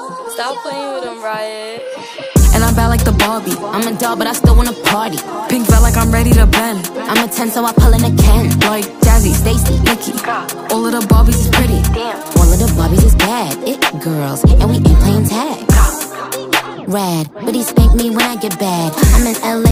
Stop playing with him, Riot. And I'm bad like the Barbie. I'm a doll, but I still wanna party. Pink felt like I'm ready to bend. I'm a 10, so I pull in a Ken. Like Jazzy, Stacy, Nikki. All of the Barbies is pretty. All of the Barbies is bad. It girls, and we ain't playing tag. Rad, but he spank me when I get bad. I'm in LA.